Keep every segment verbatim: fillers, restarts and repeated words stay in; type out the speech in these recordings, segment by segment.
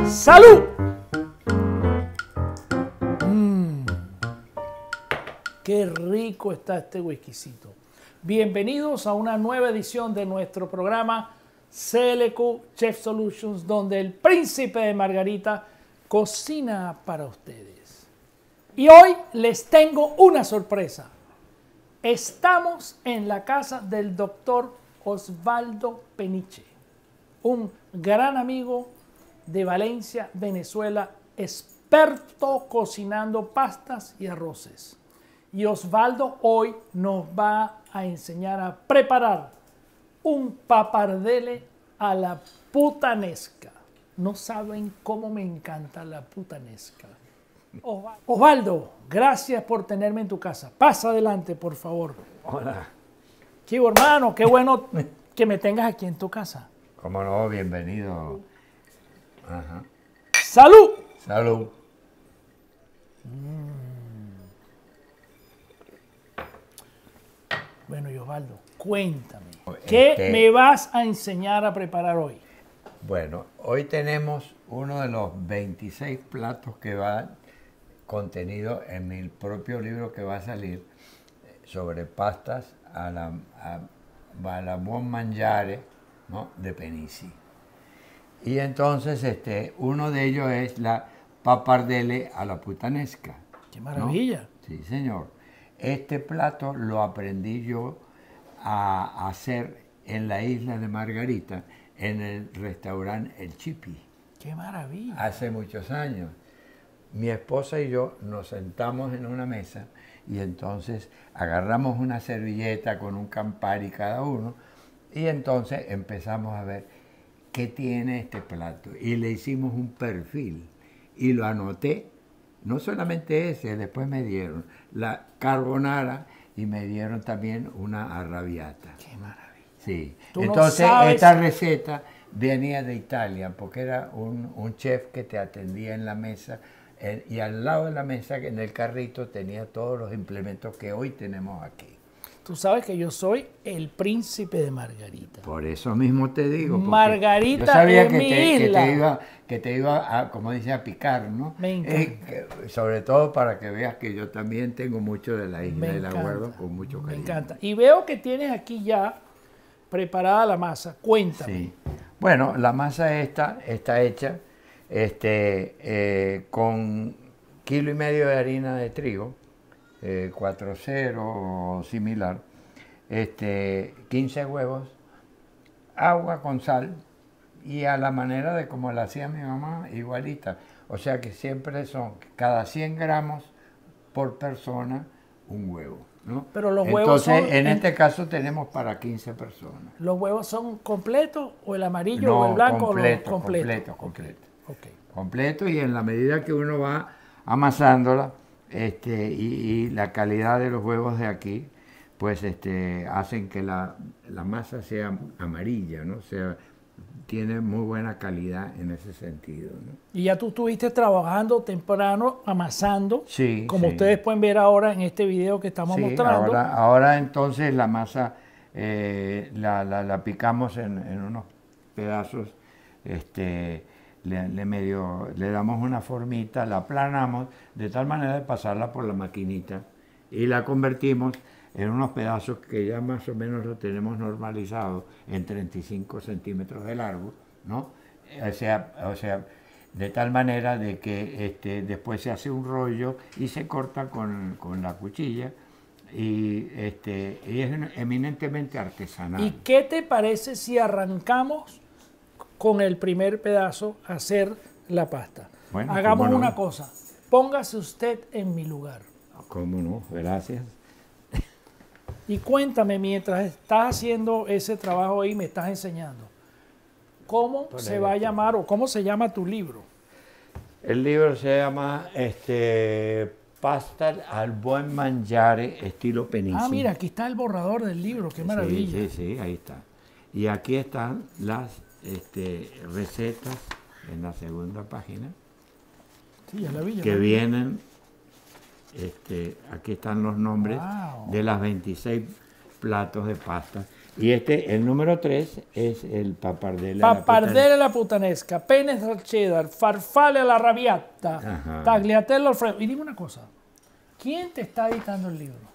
¡Salud! Mmm, qué rico está este whiskycito. Bienvenidos a una nueva edición de nuestro programa C L Q Chef Solutions, donde el príncipe de Margarita cocina para ustedes. Y hoy les tengo una sorpresa. Estamos en la casa del doctor Osvaldo Peniche, un gran amigo de Valencia, Venezuela, experto cocinando pastas y arroces. Y Osvaldo hoy nos va a enseñar a preparar un papardelle a la putanesca. No saben cómo me encanta la putanesca. Osvaldo, gracias por tenerme en tu casa. Pasa adelante, por favor. Hola. Chivo, hermano, qué bueno que me tengas aquí en tu casa. Cómo no, bienvenido. Ajá. ¡Salud! Salud. Bueno, y Osvaldo, cuéntame, ¿qué Este, me vas a enseñar a preparar hoy? Bueno, hoy tenemos uno de los veintiséis platos que va contenido en mi propio libro que va a salir sobre pastas a la, a, a la buon mangiare, ¿no?, de Penici. Y entonces este, uno de ellos es la papardelle a la putanesca. ¡Qué maravilla! ¿No? Sí, señor. Este plato lo aprendí yo a hacer en la isla de Margarita, en el restaurante El Chipi. ¡Qué maravilla! Hace muchos años. Mi esposa y yo nos sentamos en una mesa y entonces agarramos una servilleta con un Campari cada uno y entonces empezamos a ver qué tiene este plato. Y le hicimos un perfil y lo anoté. No solamente ese, después me dieron la carbonara y me dieron también una arrabbiata. ¡Qué maravilla! Sí. Tú no Entonces, sabes... esta receta venía de Italia, porque era un, un chef que te atendía en la mesa eh, y al lado de la mesa, en el carrito, tenía todos los implementos que hoy tenemos aquí. Tú sabes que yo soy el príncipe de Margarita. Por eso mismo te digo. Margarita yo sabía es que mi te, isla. Que te iba, que te iba a, como dice, a picar, ¿no? Me encanta. Eh, que, sobre todo para que veas que yo también tengo mucho de la isla Me y la encanta, guardo con mucho cariño. Me encanta. Y veo que tienes aquí ya preparada la masa. Cuéntame. Sí. Bueno, la masa esta está hecha este, eh, con kilo y medio de harina de trigo, eh, cuatro cero o similar, este, quince huevos, agua con sal y a la manera de como la hacía mi mamá, igualita. O sea que siempre son cada cien gramos por persona un huevo, ¿no? Pero los huevos Entonces, son en este caso tenemos para quince personas. ¿Los huevos son completos o el amarillo No, o el blanco? completo, o los completos? completo, completo. Okay. Completo, y en la medida que uno va amasándola este, y, y la calidad de los huevos de aquí, pues este, hacen que la, la masa sea amarilla, ¿no? O sea, tiene muy buena calidad en ese sentido, ¿no? Y ya tú estuviste trabajando temprano, amasando, Sí, como sí. ustedes pueden ver ahora en este video que estamos Sí, mostrando. Ahora, ahora entonces la masa eh, la, la, la picamos en, en unos pedazos, este, le, le, medio, le damos una formita, la aplanamos de tal manera de pasarla por la maquinita y la convertimos en unos pedazos que ya más o menos lo tenemos normalizado en treinta y cinco centímetros de largo, ¿no? O sea, o sea, de tal manera de que este, después se hace un rollo y se corta con, con la cuchilla y, este, y es eminentemente artesanal. ¿Y qué te parece si arrancamos con el primer pedazo a hacer la pasta? Bueno, hagamos ¿cómo no? una cosa, póngase usted en mi lugar. ¿Cómo no? Gracias. Y cuéntame, mientras estás haciendo ese trabajo ahí, me estás enseñando, ¿cómo Por se ahí va a está. llamar o cómo se llama tu libro? El libro se llama este, Pasta al buen mangiare estilo Penici. Ah, mira, aquí está el borrador del libro, qué maravilla. Sí, sí, sí, ahí está. Y aquí están las este, recetas en la segunda página, Sí, ya la vi, ya que la vi. vienen, este, aquí están los nombres Wow. de las veintiséis platos de pasta. Y este, el número tres, es el papardelle. Papardelle alla puttanesca, pene al cheddar, farfalle alla rabiata, Ajá. tagliatelle al freddo. Y dime una cosa, ¿quién te está editando el libro?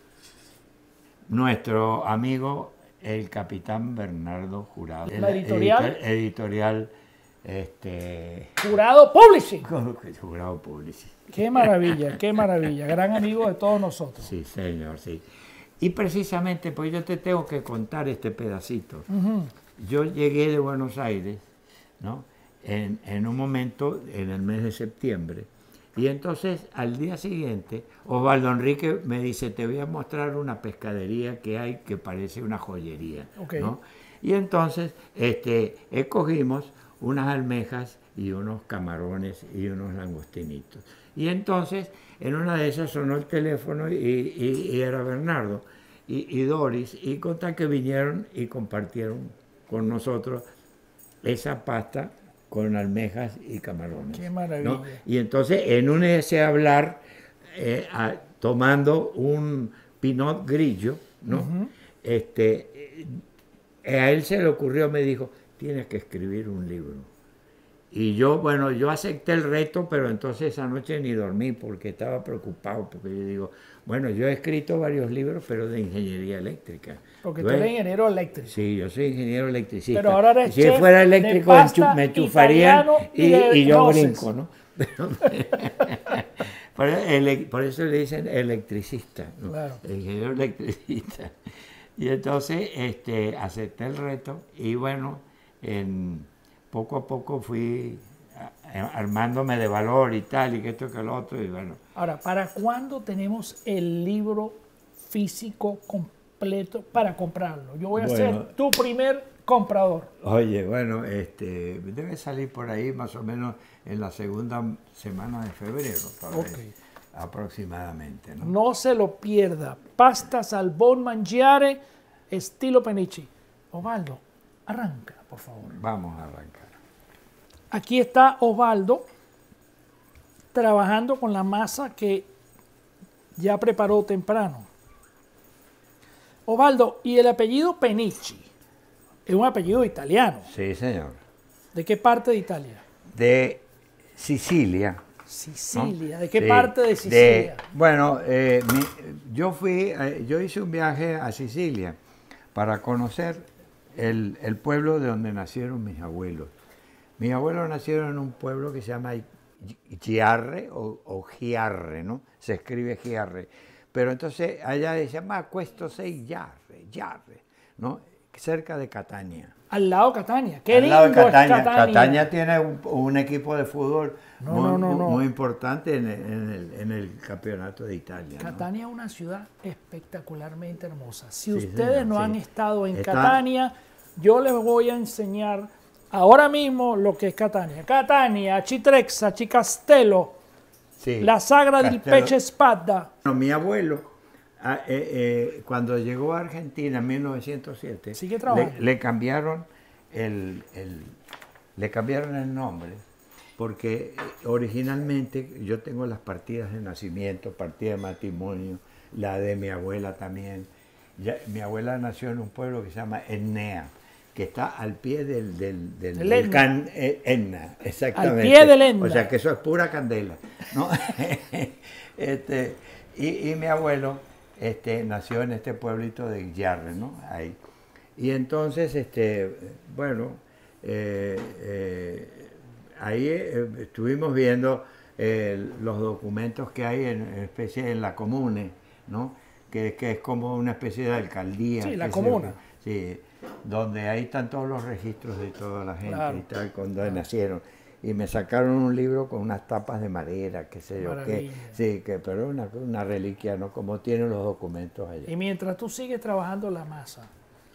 Nuestro amigo, el capitán Bernardo Jurado. ¿La editorial? Editor- editorial, este... Jurado Publishing. Jurado Publishing. Qué maravilla, qué maravilla. Gran amigo de todos nosotros. Sí, señor, sí. Y precisamente, pues yo te tengo que contar este pedacito. Ujú. Yo llegué de Buenos Aires, ¿no? En, en un momento, en el mes de septiembre, y entonces al día siguiente, Osvaldo Enrique me dice, te voy a mostrar una pescadería que hay que parece una joyería, Ok. ¿no? Y entonces este, escogimos unas almejas y unos camarones y unos langostinitos. Y entonces, en una de esas sonó el teléfono y, y- y era Bernardo y, y Doris, y con tal que vinieron y compartieron con nosotros esa pasta con almejas y camarones. Qué maravilla. ¿no? Y entonces, en un ese hablar, eh, a- tomando un Pinot Grillo, ¿no? Ujú. este, eh, a él se le ocurrió, me dijo, tienes que escribir un libro. Y yo, bueno, yo acepté el reto, pero entonces esa noche ni dormí porque estaba preocupado, porque yo digo, bueno, yo he escrito varios libros, pero de ingeniería eléctrica. Porque Yo tú he- eres ingeniero eléctrico. Sí, yo soy ingeniero electricista. Pero ahora eres si chef fuera de eléctrico, pasta enchu- me enchufarían italiano y y, de y yo roces. brinco, ¿no? Pero- por, ele- por eso le dicen electricista, ¿no? Claro. El ingeniero electricista. Y entonces este, acepté el reto y bueno, en, poco a poco fui a- a- armándome de valor y tal, y que esto que lo otro, y bueno. Ahora, ¿para cuándo tenemos el libro físico completo para comprarlo? Yo voy a Bueno. ser tu primer comprador. Oye, bueno, este, debe salir por ahí más o menos en la segunda semana de febrero, tal vez, Ok. aproximadamente, ¿no? No se lo pierda. Pastas al bon mangiare, estilo Penichi. Osvaldo, arranca, por favor. Vamos a arrancar. Aquí está Osvaldo trabajando con la masa que ya preparó temprano. Osvaldo, ¿y el apellido Penichi? Es un apellido italiano. Sí, señor. ¿De qué parte de Italia? De Sicilia. ¿no? Sicilia. ¿De qué Sí, parte de Sicilia? bueno, eh, mi- yo fui, eh, yo hice un viaje a Sicilia para conocer el, el pueblo de donde nacieron mis abuelos. Mis abuelos nacieron en un pueblo que se llama Giarre o, o Giarre, ¿no? Se escribe Giarre. Pero entonces allá se llama Questo sei Giarre, Giarre, ¿no? Cerca de Catania. Al lado de Catania. Qué Al lado de lindo es Catania. Catania. Catania tiene un, un equipo de fútbol No, muy, no, no, no. muy importante en el, en el- en el campeonato de Italia, ¿no? Catania es una ciudad espectacularmente hermosa. Si Sí, ustedes señor, no sí. han estado en Está- Catania, yo les voy a enseñar ahora mismo lo que es Catania. Catania, Citrezza, Cicastello, Sí. la Sagra del Castello- Peche Spada. Bueno, mi abuelo, ah, eh, eh, cuando llegó a Argentina en mil novecientos siete, Sigue trabajando. le, le cambiaron el, el- le cambiaron el nombre, porque eh, originalmente yo tengo las partidas de nacimiento, partida de matrimonio, la de mi abuela también. Ya- mi abuela nació en un pueblo que se llama Ennea, que está al pie del, del, del Del volcán eh, Etna, exactamente. pie del Etna. O sea que eso es pura candela, ¿no? este, y, y mi abuelo este, nació en este pueblito de Giarre, ¿no? Ahí. Y entonces, este, bueno, eh, eh, ahí eh, estuvimos viendo eh, los documentos que hay en, en especie en la comune, ¿no? Que, que es como una especie de alcaldía. Sí, la que se- comuna. sí, donde ahí están todos los registros de toda la gente Claro. y tal, cuando nacieron. Y me sacaron un libro con unas tapas de madera, qué sé yo qué. Maravilla. Sí, que, pero una, una reliquia, ¿no? Como tienen los documentos allá. Y mientras tú sigues trabajando la masa,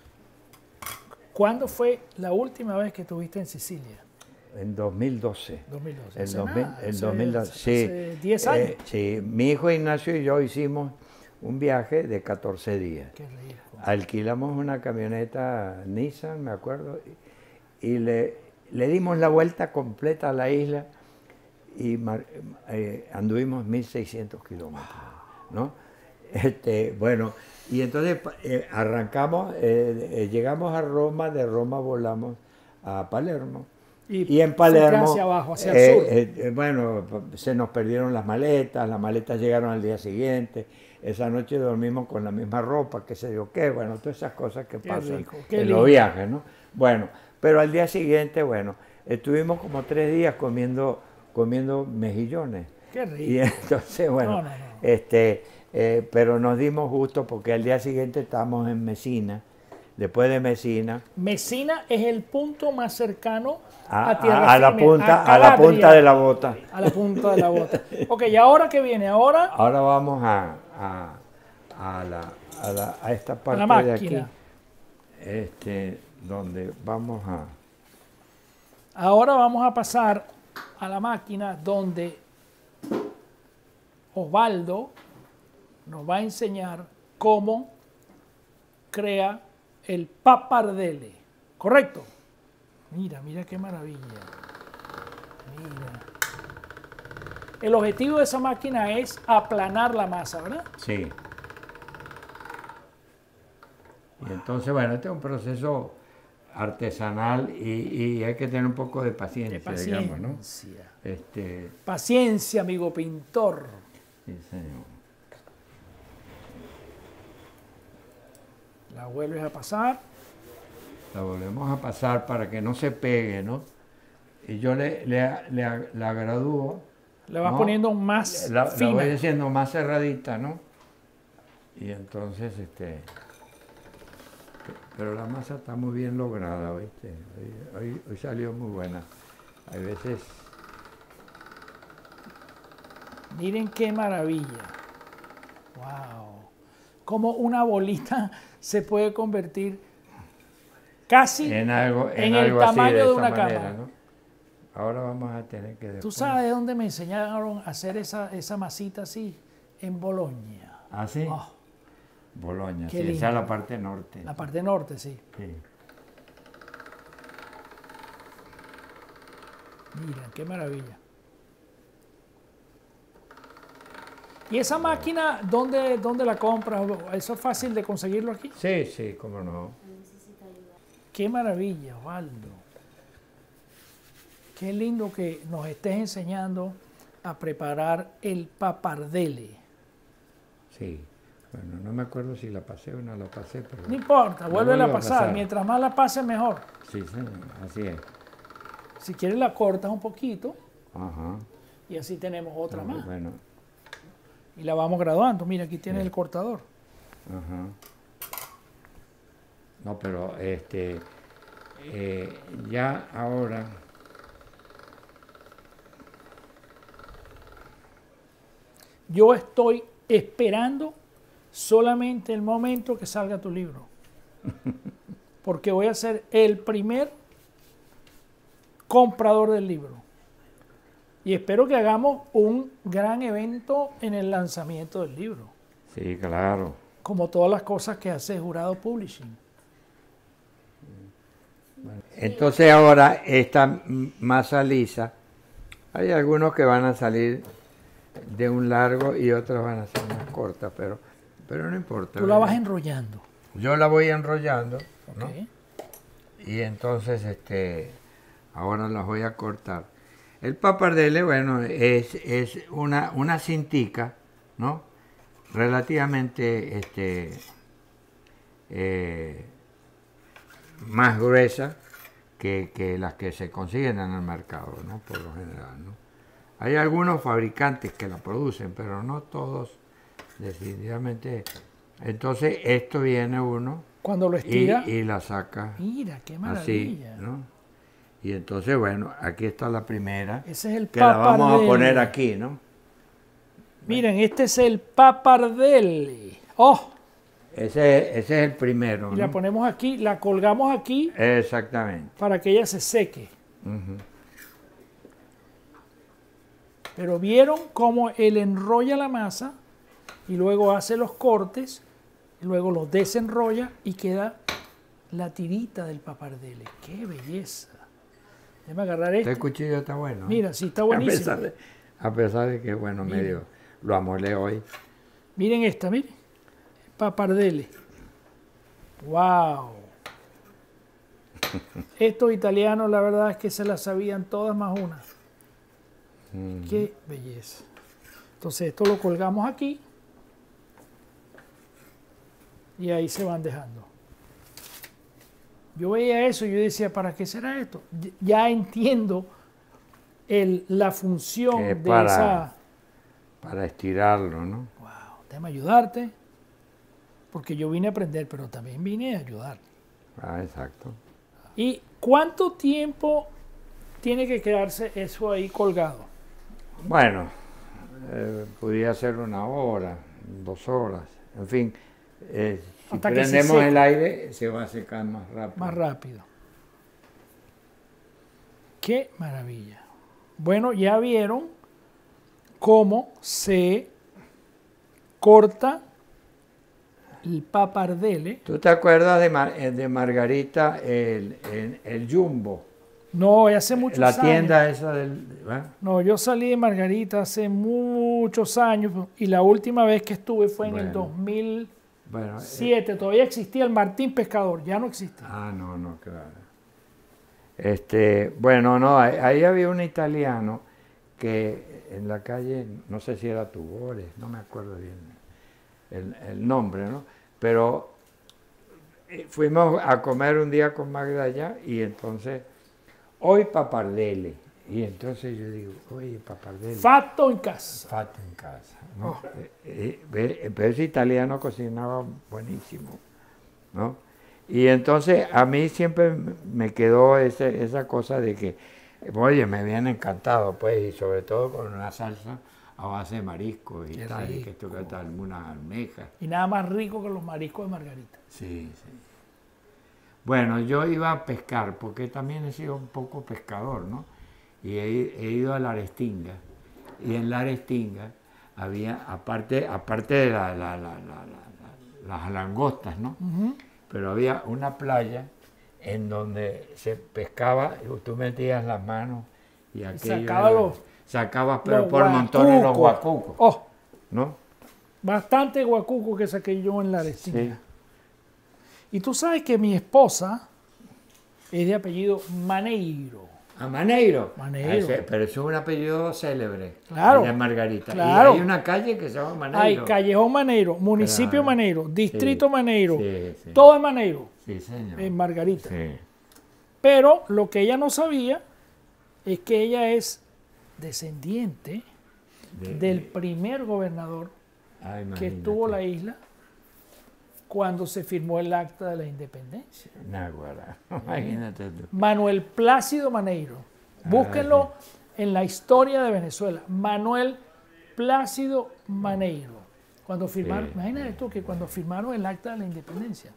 ¿cuándo fue la última vez que estuviste en Sicilia? En dos mil doce. dos mil doce. En Hace dos mil nada, en hace- dos mil doce, hace sí. diez años. Eh, sí, mi hijo Ignacio y yo hicimos un viaje de catorce días. Qué rico. Alquilamos una camioneta Nissan, me acuerdo, y, y le, le dimos la vuelta completa a la isla y mar- eh, anduvimos mil seiscientos kilómetros, ¿no? Este, bueno, y entonces eh, arrancamos, eh, eh, llegamos a Roma, de Roma volamos a Palermo. Y, Y en fue Palermo, hacia abajo, hacia el eh, sur. eh, eh, bueno, se nos perdieron las maletas, las maletas llegaron al día siguiente, esa noche dormimos con la misma ropa, qué sé yo qué, bueno, todas esas cosas que Qué pasan rico, qué en lindo. los viajes, ¿no? Bueno, pero al día siguiente, bueno, estuvimos como tres días comiendo, comiendo mejillones. Qué rico. Y entonces, bueno, No, no, no. este, eh, pero nos dimos gusto porque al día siguiente estábamos en Mesina, después de Mesina, Mesina es el punto más cercano a, a tierra a- a la firme, punta, a a la punta Calabria. de la bota. A la punta de la bota. Ok, ¿y ahora qué viene? Ahora Ahora vamos a, a, a la, a, la- a esta a parte la de aquí, máquina. este, donde vamos a... Ahora vamos a pasar a la máquina donde Osvaldo nos va a enseñar cómo crea el papardelle. ¿Correcto? Mira, mira qué maravilla. Mira. El objetivo de esa máquina es aplanar la masa, ¿verdad? Sí. Y entonces, bueno, este es un proceso artesanal y, y hay que tener un poco de paciencia, De paciencia. digamos, ¿no? Este, Paciencia, amigo pintor. sí, señor. La vuelves a pasar. La volvemos a pasar para que no se pegue, ¿no? Y yo le, le, le- la gradúo. Le vas ¿no? poniendo más la, la fina. voy haciendo más cerradita, ¿no? Y entonces, este... Pero la masa está muy bien lograda, ¿viste? Hoy, hoy, hoy salió muy buena. Hay veces... Miren qué maravilla. Wow. Como una bolita se puede convertir casi En algo, en en el algo así, tamaño de de esa una manera, cama. ¿no? Ahora vamos a tener que... ¿Tú después- sabes de dónde me enseñaron a hacer esa, esa masita así? En Bolonia. ¿Ah, sí? Oh, Boloña, qué sí, lindo. esa es la parte norte. la parte norte, sí. Sí. Mira, qué maravilla. ¿Y esa máquina, dónde, dónde la compras? ¿Eso es fácil de conseguirlo aquí? Sí, sí, cómo no. Qué maravilla, Osvaldo. Qué lindo que nos estés enseñando a preparar el papardelle. Sí. Bueno, no me acuerdo si la pasé o no la pasé, pero... No importa, La vuélvela a vuelvo a pasar. pasar. Mientras más la pases, mejor. Sí, sí, así es. Si quieres la cortas un poquito Ajá. y así tenemos otra Ah, más. Bueno, Y la vamos graduando. Mira, aquí tiene Sí. el cortador. ajá. No, pero este... eh, ya ahora... Yo estoy esperando solamente el momento que salga tu libro. Porque voy a ser el primer comprador del libro. Y espero que hagamos un gran evento en el lanzamiento del libro. Sí, claro. Como todas las cosas que hace Jurado Publishing. Entonces ahora esta m- masa lisa, hay algunos que van a salir de un largo y otros van a ser más cortas, pero, pero no importa. Tú la vas ¿verdad? enrollando. Yo la voy enrollando, ¿no? ¿Ok? Y entonces este, ahora las voy a cortar. El papardelle, bueno, es, es una, una cintica, ¿no? Relativamente este, eh, más gruesa que, que las que se consiguen en el mercado, ¿no? Por lo general, ¿no? Hay algunos fabricantes que la producen, pero no todos, definitivamente. Entonces, esto viene uno Cuando lo y, estira, y la saca mira, qué así, maravilla. ¿no? Y entonces, bueno, aquí está la primera, Ese es el que la vamos a papardelle. poner aquí, ¿no? Miren, este es el papardelle. ¡Oh! Ese, ese es el primero, Y la ¿no? ponemos aquí, la colgamos aquí Exactamente. para que ella se seque. Ujú. Pero vieron cómo él enrolla la masa y luego hace los cortes, y luego los desenrolla y queda la tirita del papardelle. ¡Qué belleza! Déjame agarrar Este esto. cuchillo está bueno. Mira, sí está A buenísimo. pesar de, a pesar de que, bueno, Mira. medio lo amolé hoy. Miren esta, miren. pappardelle. ¡Wow! Estos italianos, la verdad es que se las sabían todas más una. Mm. ¡Qué belleza! Entonces, esto lo colgamos aquí. Y ahí se van dejando. Yo veía eso y yo decía, ¿para qué será esto? Ya entiendo el, la función de para, esa... Para estirarlo, ¿no? Wow, déjame ayudarte, porque yo vine a aprender, pero también vine a ayudar. Ah, exacto. ¿Y cuánto tiempo tiene que quedarse eso ahí colgado? Bueno, eh, podría ser una hora, dos horas, en fin. Eh, si Hasta prendemos que se el aire, se va a secar más rápido. Más rápido. ¡Qué maravilla! Bueno, ya vieron cómo se corta el pappardelle. ¿Tú te acuerdas de, Mar de Margarita, el, el, el Jumbo? No, hace muchos La años. La tienda esa del... ¿eh? No, yo salí de Margarita hace muchos años y la última vez que estuve fue en bueno, el dos mil siete. Bueno, eh, todavía existía el Martín Pescador, ya no existe. Ah, no, no, claro. Este, bueno, no, ahí, ahí había un italiano que en la calle, no sé si era Tugores, no me acuerdo bien el, el nombre, ¿no? Pero fuimos a comer un día con Magda allá y entonces, hoy pappardelle. Y entonces yo digo, oye, pappardelle. Fatto en casa. Fatto en casa, ¿no? Oh. Eh, eh, pero ese italiano cocinaba buenísimo, ¿no? Y entonces a mí siempre me quedó ese, esa cosa de que, oye, me habían encantado, pues, y sobre todo con una salsa a base de mariscos y Qué tal, rico. y que esto que tal, unas almejas. Y nada más rico que los mariscos de Margarita. Sí, sí. Bueno, yo iba a pescar, porque también he sido un poco pescador, ¿no? Y he, he ido a la Arestinga, y en la Arestinga había, aparte, aparte de la, la, la, la, la, las langostas, ¿no? Uh-huh. Pero había una playa en donde se pescaba, y tú metías las manos y aquello... Sacaba era, los, sacabas, pero los por montones los guacucos. Oh, ¿no? Bastante guacuco que saqué yo en la Arestinga. Sí. Y tú sabes que mi esposa es de apellido Maneiro. ¿A Maneiro? Maneiro. Ese, pero eso es un apellido célebre. Claro. De Margarita. Claro. Y hay una calle que se llama Maneiro. Hay Callejón Maneiro, Municipio claro. Maneiro, Distrito sí. Maneiro. Sí, sí. Todo es Maneiro. Sí, señor. En Margarita. Sí. Pero lo que ella no sabía es que ella es descendiente de, del de... primer gobernador ah, que estuvo en la isla cuando se firmó el Acta de la Independencia. Náguara, imagínate tú. Manuel Plácido Maneiro. Búsquenlo ah, sí. en la historia de Venezuela. Manuel Plácido Maneiro. Cuando firmaron, sí. imagínate tú que cuando firmaron el Acta de la Independencia,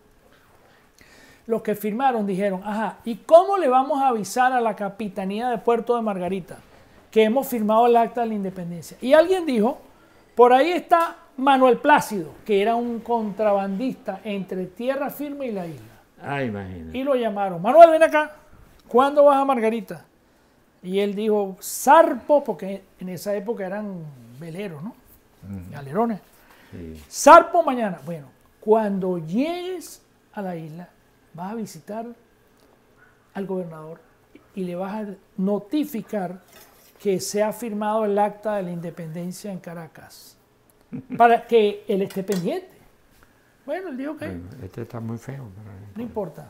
los que firmaron dijeron, ajá, ¿y cómo le vamos a avisar a la Capitanía de Puerto de Margarita que hemos firmado el Acta de la Independencia? Y alguien dijo, por ahí está Manuel Plácido, que era un contrabandista entre tierra firme y la isla. Ah, imagínate. Y lo llamaron, Manuel, ven acá, ¿cuándo vas a Margarita? Y él dijo, zarpo, porque en esa época eran veleros, ¿no? Uh-huh. Galerones. Sí. Zarpo mañana. Bueno, cuando llegues a la isla, vas a visitar al gobernador y le vas a notificar que se ha firmado el Acta de la Independencia en Caracas. Para que él esté pendiente. Bueno, él dijo que... Bueno, este está muy feo. Pero no importa.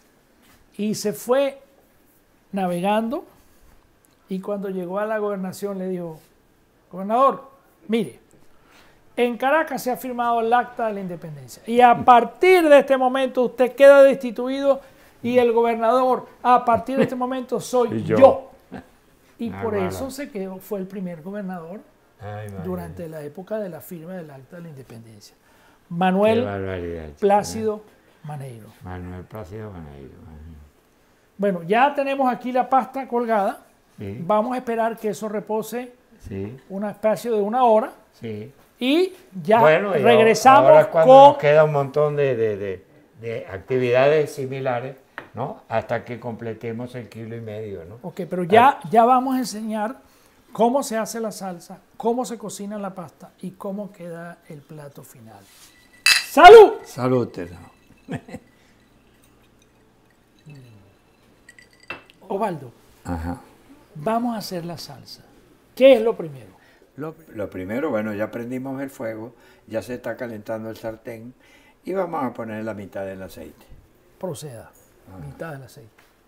Y se fue navegando y cuando llegó a la gobernación le dijo, gobernador, mire, en Caracas se ha firmado el Acta de la Independencia y a partir de este momento usted queda destituido y el gobernador, a partir de este momento soy y yo. yo. Y ah, por bueno. eso se quedó, fue el primer gobernador Ay, durante la época de la firma del Acta de la Independencia. Manuel Plácido Maneiro. Manuel Plácido Maneiro. Bueno, ya tenemos aquí la pasta colgada. Sí. Vamos a esperar que eso repose sí. un espacio de una hora. Sí. Y ya bueno, y regresamos ahora cuando con... nos queda un montón de, de, de, de actividades similares, ¿no? Hasta que completemos el kilo y medio, ¿no? Ok, pero ya, ya vamos a enseñar cómo se hace la salsa, cómo se cocina la pasta y cómo queda el plato final. ¡Salud! Salud, Tenedor. Osvaldo, Ajá. vamos a hacer la salsa. ¿Qué es lo primero? Lo, lo primero, bueno, ya prendimos el fuego, ya se está calentando el sartén y vamos a poner la mitad del aceite. Proceda. Mitad del aceite.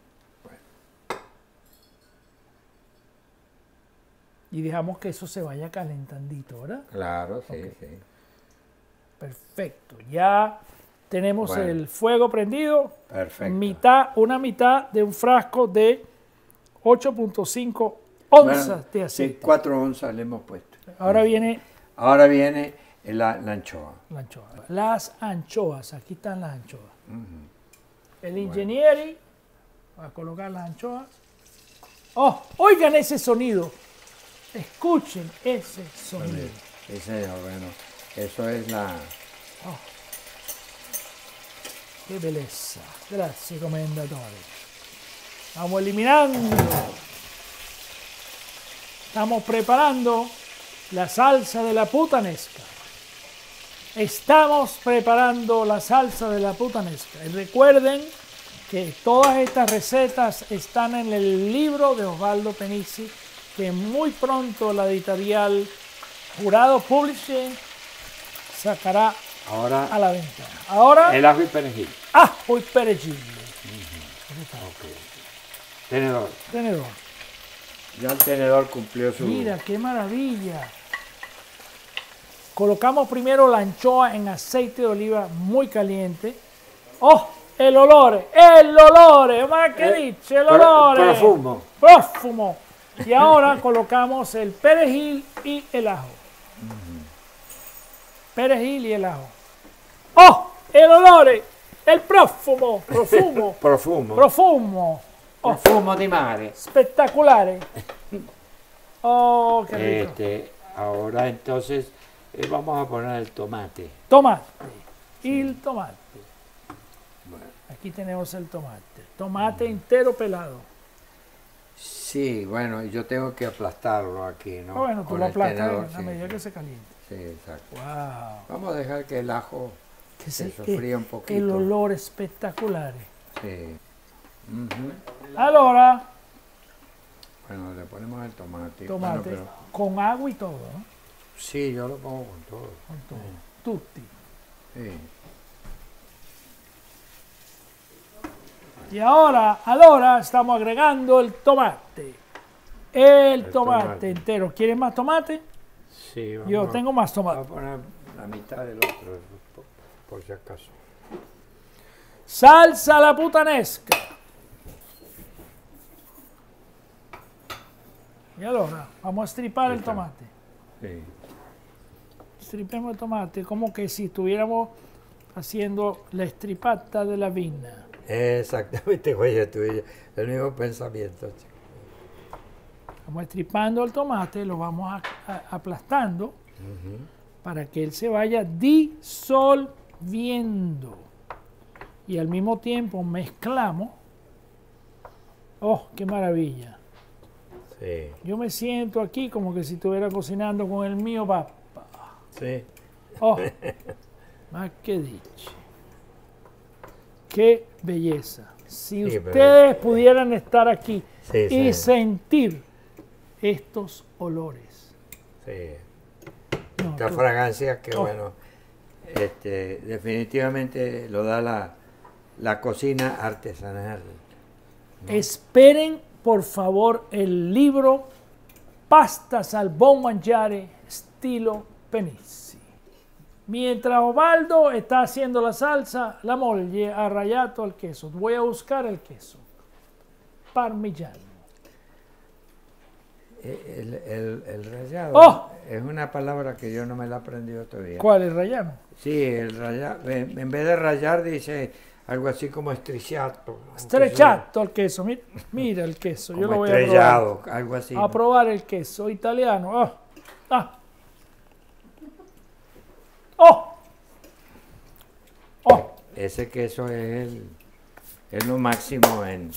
Y dejamos que eso se vaya calentandito, ¿verdad? Claro, sí, Ok. sí. Perfecto. Ya tenemos Bueno. el fuego prendido. Perfecto. Mitad, una mitad de un frasco de ocho punto cinco onzas Bueno, de sí, aceite. cuatro onzas le hemos puesto. Ahora viene Ahora viene la, la anchoa. la anchoa. Las anchoas. Aquí están las anchoas. El ingenieri va a colocar las anchoas. Oh, oigan ese sonido. Escuchen ese sonido. Sí, señor, bueno, eso es la... Oh. Qué belleza. Gracias, commendatore. Vamos eliminando. Estamos preparando la salsa de la putanesca. Estamos preparando la salsa de la putanesca. Y recuerden que todas estas recetas están en el libro de Osvaldo Penici, que muy pronto la editorial Jurado Publishing sacará Ahora, a la venta. Ahora, el ajo y perejil. ajo y perejil. Ok. Tenedor. Tenedor. Ya el tenedor cumplió su... Mira, qué maravilla. Colocamos primero la anchoa en aceite de oliva muy caliente. ¡Oh! El olor, el olor, ma che dice, el pro- olor. profumo. Profumo. Y ahora colocamos el perejil y el ajo. Perejil y el ajo. ¡Oh! El olor, el profumo, profumo, Profumo. profumo. Oh, Profumo di mare. espectaculare. Oh, qué rico. Este, ahora entonces eh, vamos a poner el tomate. Tomate. El tomate. Aquí tenemos el tomate. Tomate entero pelado. Sí, bueno, yo tengo que aplastarlo aquí, ¿no? Ah, bueno, tú Con lo el aplastas tenedor, a sí. medida que se caliente. Sí, exacto. Wow. Vamos a dejar que el ajo Que se se- sofría un eh, poquito. El olor espectacular. Sí. Ujú. Allora, Bueno, le ponemos el tomate. tomate Bueno, con agua y todo, ¿no? pero- sí, yo lo pongo con todo. Con todo. Tutti. Sí. Y ahora, allora estamos agregando el tomate. El, El tomate, tomate. entero. ¿Quieres más tomate? Sí, vamos Yo a- tengo más Voy a tomate. poner la mitad del otro, por, por si acaso. Salsa la putanesca. Y allora, vamos a stripar el Listo. tomate. Sí. Stripemos el tomate como que si estuviéramos haciendo la stripata de la vina. Exactamente, oye, tú y yo, el mismo pensamiento. chico. Vamos estripando el tomate, lo vamos a- a- aplastando para que él se vaya disolviendo. Y al mismo tiempo mezclamos. ¡Oh, qué maravilla! Sí, Yo me siento aquí como que si estuviera cocinando con el mío papá. sí. ¡Oh! ¡Más que dicho! ¡Qué belleza! Si Sí, pero- ustedes pudieran estar aquí Sí, y sí. sentir estos olores. Sí. No, Esta tú- fragancia que, Oh. bueno, este, definitivamente lo da la, la cocina artesanal. Esperen, por favor, el libro Pastas al buon mangiare estilo Penici. Mientras Osvaldo está haciendo la salsa, la moglie ha rallado el queso. Voy a buscar el queso. Parmigiano. El, el, el rallado ¡Oh! es una palabra que yo no me la he aprendido todavía. ¿Cuál es rallano? Sí, el rallado, en en vez de rallar dice algo así como estriciato. Estrechato el queso. Mira, mira el queso. Yo Como lo voy a probar. estrellado, algo así. A probar el queso italiano. Ah, ah. ¡Oh! ¡Oh! Ese queso es, el, es lo máximo en,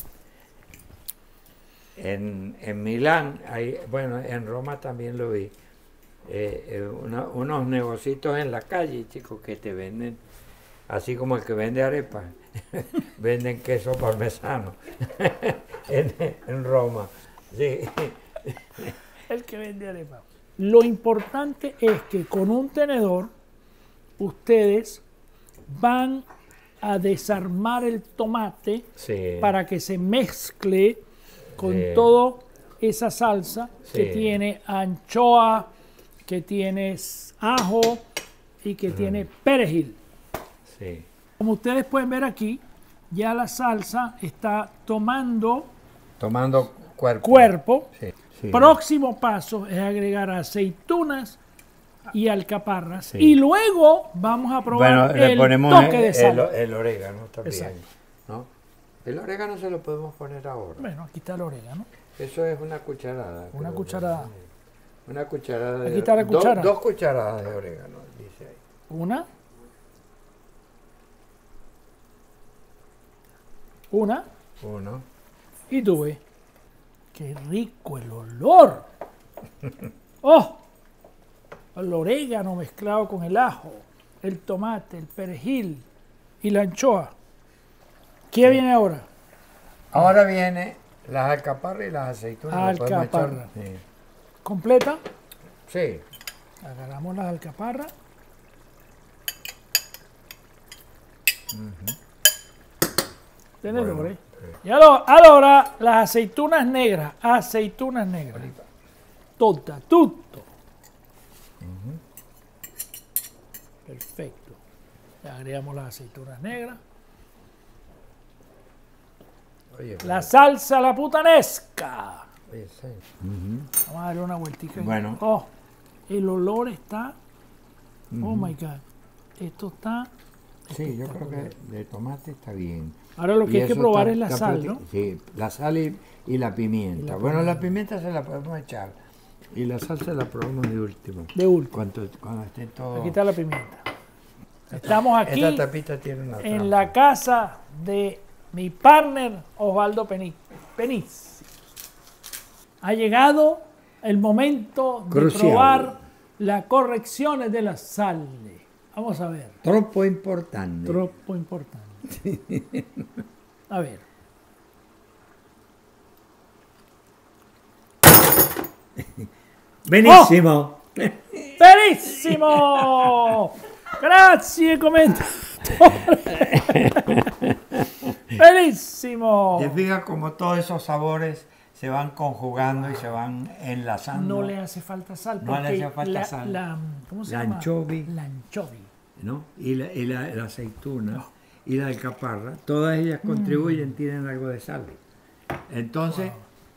en, en Milán. Hay, bueno, en Roma también lo vi. Eh, eh, una- unos negocitos en la calle, chicos, que te venden así como el que vende arepas, venden queso parmesano en, en Roma. Sí. El que vende arepa. Lo importante es que con un tenedor ustedes van a desarmar el tomate Sí. para que se mezcle con Sí. toda esa salsa que Sí. tiene anchoa, que tiene ajo y que tiene perejil. Sí. Como ustedes pueden ver aquí, ya la salsa está tomando Tomando cuerpo. cuerpo. Sí. Sí. Próximo paso es agregar aceitunas y alcaparras. Sí. Y luego vamos a probar Bueno, le el ponemos toque el, de sal. el- el orégano también. Exacto. ¿No? El orégano se lo podemos poner ahora. Bueno, aquí está el orégano. Eso es una cucharada. Una creo. cucharada. Una cucharada de Aquí está la do- cuchara. dos cucharadas de orégano, dice ahí. Una. Una. Uno. Y dos. ¡Qué rico el olor! ¡Oh! El orégano mezclado con el ajo, el tomate, el perejil y la anchoa. ¿Qué viene ahora? Ahora viene las alcaparras y las aceitunas. ¿lo podemos echar? Alcaparra. ¿Completa? Sí. Sí. Agarramos las alcaparras. Tenedores. Y ahora, ahora las aceitunas negras. Aceitunas negras. Todas, tutto. Perfecto. Le agregamos las aceitunas negras. Oye, La salsa a la putanesca. oye, sí. Vamos a darle una vueltica. Bueno. Oh, el olor está. Oh my God. Esto está. Sí, yo creo que de tomate está bien. Ahora lo que Y hay que eso probar está- es la está sal, proti- ¿no? Sí, la sal y, y la pimienta. Y la Bueno, la pimienta se la podemos echar. Y la salsa la probamos de último. De último. Cuando, cuando esté todo... Aquí está la pimienta. Estamos aquí Esta tapita tiene una en trampa. la casa de mi partner Osvaldo Peniz. Peniz. Ha llegado el momento de Crucial. probar las correcciones de la sal. Vamos a ver. Troppo importante. Troppo importante. A ver. Benissimo. Benissimo! Grazie commentatore. Benissimo. Te fijas como todos esos sabores se van conjugando y se van enlazando. No le hace falta sal. No le porque hace falta la, sal. la- ¿cómo se La llama? anchovy. La anchovy. ¿No? Y, la, y la, la aceituna y la alcaparra, todas ellas contribuyen, tienen algo de sal. Entonces,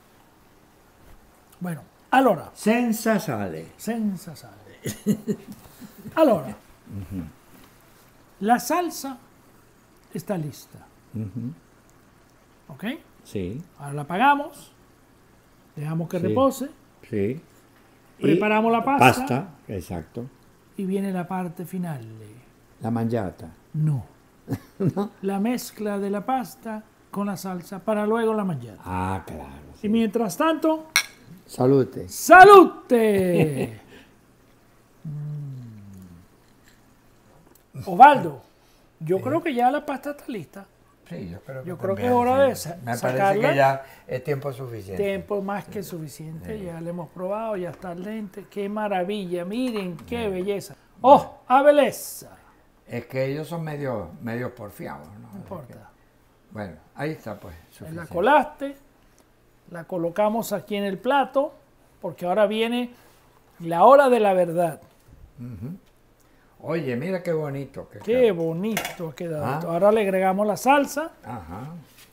Bueno, allora, senza sale. senza sale. Allora, la salsa está lista. ¿Ok? Sí, Ahora la apagamos. Dejamos que Sí. repose. sí. Preparamos Y la pasta. Pasta, exacto. Y viene la parte final. La mangiata. No. La mezcla de la pasta con la salsa para luego la mangiata. Ah, claro. Y mientras tanto, Salute. ¡salute! Mm. Osvaldo, yo creo que ya la pasta está lista. Sí, yo creo que Yo creo que también, es hora de sí. sa- Me parece sacarla. que ya es tiempo suficiente. Tiempo más que suficiente, ya le hemos probado, ya está lente. ¡Qué maravilla! Miren, qué belleza. ¡Oh, a belleza! Es que ellos son medio, medio porfiados, ¿no? No importa. Bueno, ahí está pues. La Suficiente. colaste, la colocamos aquí en el plato, porque ahora viene la hora de la verdad. Oye, mira qué bonito. Que Qué queda. bonito ha quedado. Ah. esto. Ahora le agregamos la salsa. Ajá.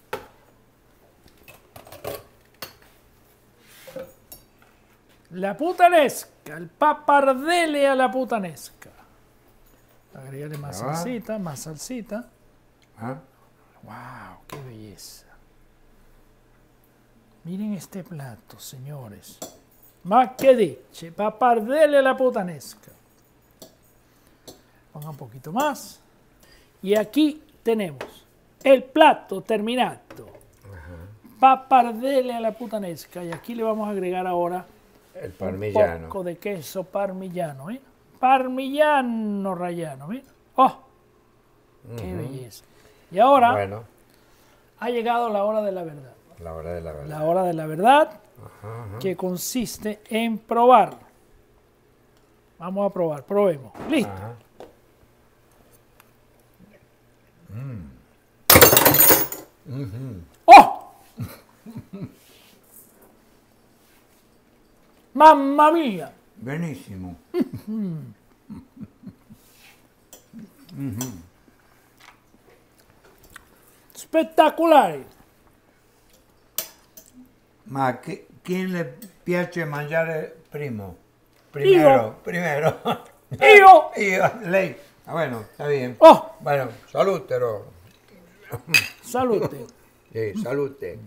La putanesca, el papardele a la putanesca. Agregale más Ya va. salsita, más salsita. Ah, ¡Wow! ¡Qué belleza! Miren este plato, señores. Ma che dice, papardele a la putanesca. Ponga un poquito más. Y aquí tenemos el plato terminato. Papardele a la putanesca. Y aquí le vamos a agregar ahora el un parmigiano. poco de queso parmigiano, ¿eh? Parmigiano rallano, ¿eh? ¡Oh! Qué belleza. Y ahora Bueno, ha llegado la hora de la verdad. la hora de la verdad. La hora de la verdad, Ajá, ajá. que consiste en probar. Vamos a probar, probemos. Listo. Ajá. ¡Oh! ¡Mamma mía! Buenísimo. Spettacolare! Ma chi, chi le piace mangiare primo? Primero, primero. ¡Io! Io, lei. Ah, bueno, está bien. ¡Oh! Bueno, salutero. Salute. Sí, salute.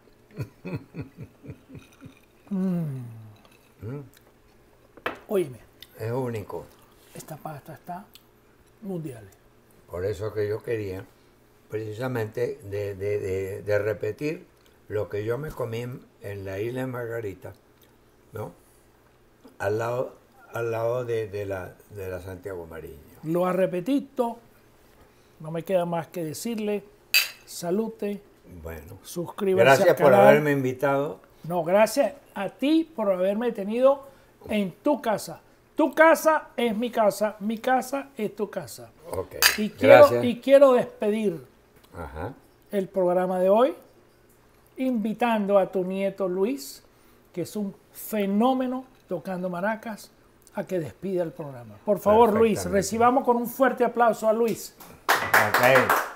Óyeme, Es único. esta pasta está mundial. Por eso que yo quería, precisamente, de, de, de, de repetir lo que yo me comí en, en la isla de Margarita, ¿no? Al lado, al lado de, de, la, de la Santiago Mariño. Lo ha repetido. No me queda más que decirle salute, Bueno, suscríbase gracias al por canal. haberme invitado. No, gracias a ti por haberme tenido en tu casa. Tu casa es mi casa, mi casa es tu casa. Ok, Y quiero, gracias. y quiero despedir Ajá. el programa de hoy invitando a tu nieto Luis, que es un fenómeno tocando maracas, a que despida el programa. Por favor, Luis, Perfectamente. recibamos con un fuerte aplauso a Luis. Ok.